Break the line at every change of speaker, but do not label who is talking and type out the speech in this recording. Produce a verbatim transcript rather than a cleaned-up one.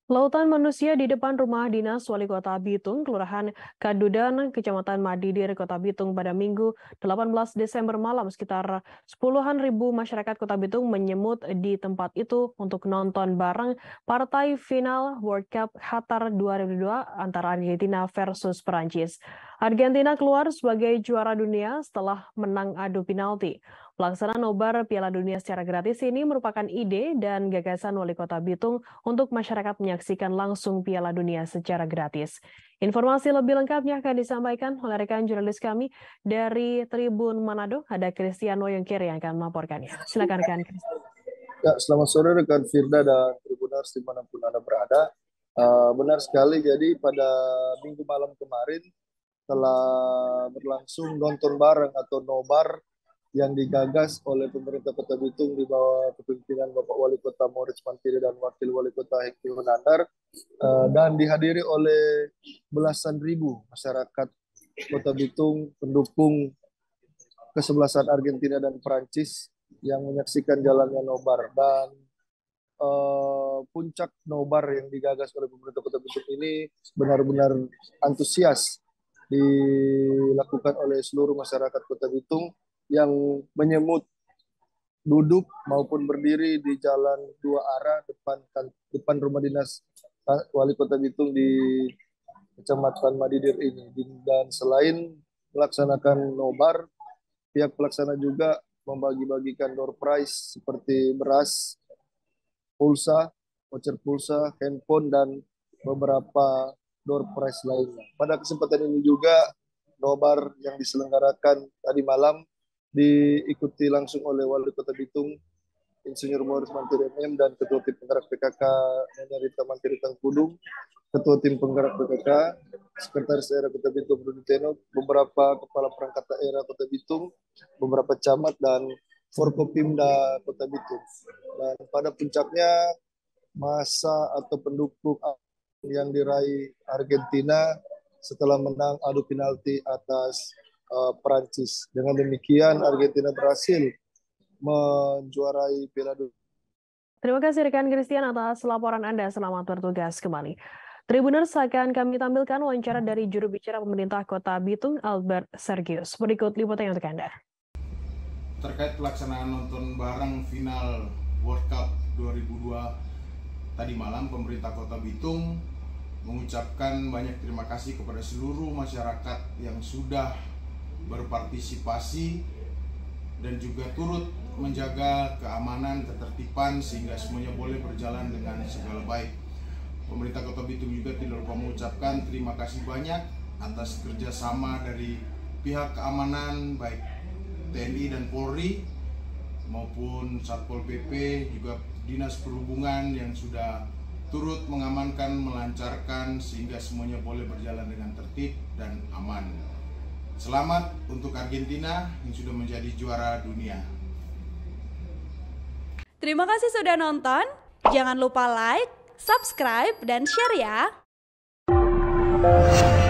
Lautan manusia di depan rumah dinas Wali Kota Bitung, Kelurahan Kadudan, Kecamatan Madidir, Kota Bitung pada Minggu delapan belas Desember malam. Sekitar sepuluhan ribu masyarakat Kota Bitung menyemut di tempat itu untuk nonton bareng partai final World Cup Qatar dua ribu dua antara Argentina versus Perancis. Argentina keluar sebagai juara dunia setelah menang adu penalti. Pelaksanaan nobar Piala Dunia secara gratis ini merupakan ide dan gagasan Wali Kota Bitung untuk masyarakat menyaksikan langsung Piala Dunia secara gratis. Informasi lebih lengkapnya akan disampaikan oleh rekan jurnalis kami dari Tribun Manado, ada Cristiano Yongkir yang akan melaporkannya. Silakan rekan Cristiano.
Ya, selamat sore rekan Firda dan Tribuners dimanapun Anda berada. Uh, benar sekali, jadi pada minggu malam kemarin telah berlangsung nonton bareng atau nobar yang digagas oleh pemerintah Kota Bitung di bawah kepemimpinan Bapak Wali Kota Moritz Mantiri dan Wakil Wali Kota Hekti Menandar, uh, dan dihadiri oleh belasan ribu masyarakat Kota Bitung pendukung kesebelasan Argentina dan Perancis yang menyaksikan jalannya nobar. Dan uh, puncak nobar yang digagas oleh pemerintah Kota Bitung ini benar-benar antusias dilakukan oleh seluruh masyarakat Kota Bitung yang menyemut duduk maupun berdiri di jalan dua arah depan depan rumah dinas Wali Kota Bitung di Kecamatan Madidir ini. Dan selain melaksanakan nobar, pihak pelaksana juga membagi-bagikan door prize seperti beras, pulsa, voucher pulsa, handphone, dan beberapa door prize lainnya. Pada kesempatan ini juga nobar yang diselenggarakan tadi malam diikuti langsung oleh Wali Kota Bitung, Insinyur Moritz Mantiri M M, dan Ketua Tim Penggerak P K K Nyonya Rita Mantiri Tangkudung, Ketua Tim Penggerak P K K, Sekretaris Daerah Kota Bitung Rudi Teno, beberapa Kepala Perangkat Daerah Kota Bitung, beberapa camat, dan Forkopimda Kota Bitung. Dan pada puncaknya masa atau pendukung yang diraih Argentina setelah menang adu penalti atas uh, Perancis. Dengan demikian Argentina berhasil menjuarai Piala Dunia.
Terima kasih rekan Christian atas laporan Anda. Selamat bertugas kembali. Tribuners, akan kami tampilkan wawancara dari juru bicara pemerintah Kota Bitung, Albert Sergius. Berikut liputannya untuk Anda.
Terkait pelaksanaan nonton bareng final World Cup dua ribu dua tadi malam, pemerintah Kota Bitung mengucapkan banyak terima kasih kepada seluruh masyarakat yang sudah berpartisipasi dan juga turut menjaga keamanan, ketertiban sehingga semuanya boleh berjalan dengan segala baik. Pemerintah Kota Bitung juga tidak lupa mengucapkan terima kasih banyak atas kerjasama dari pihak keamanan baik T N I dan Polri maupun Satpol P P, juga Dinas Perhubungan yang sudah turut mengamankan, melancarkan sehingga semuanya boleh berjalan dengan tertib dan aman. Selamat untuk Argentina yang sudah menjadi juara dunia.
Terima kasih sudah nonton. Jangan lupa like, subscribe, dan share ya.